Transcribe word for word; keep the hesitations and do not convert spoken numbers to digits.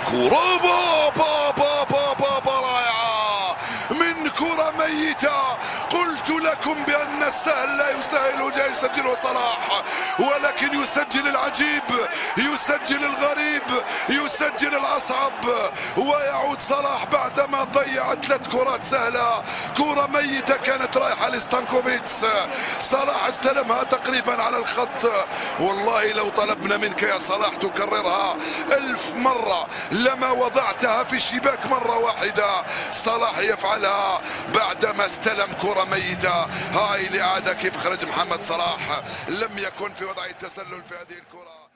كرة بابا بابا بابا رائعة من كرة ميتة. قلت لكم بأن السهل لا يسهل لا يسجله صلاح، ولكن يسجل العجيب، يسجل الغريب، يسجل الأصعب. ويعود صلاح بعدما ضيع ثلاث كرات سهلة. كرة ميتة كانت رايحة لستانكوفيتس، صلاح استلمها تقريبا على الخط. والله لو طلبنا منك يا صلاح تكررها ألف مرة لما وضعتها في الشباك مرة واحدة. صلاح يفعلها بعدما استلم كرة ميتة. هاي الإعادة كيف خرج محمد صلاح، لم يكن في وضع التسلل في هذه الكرة.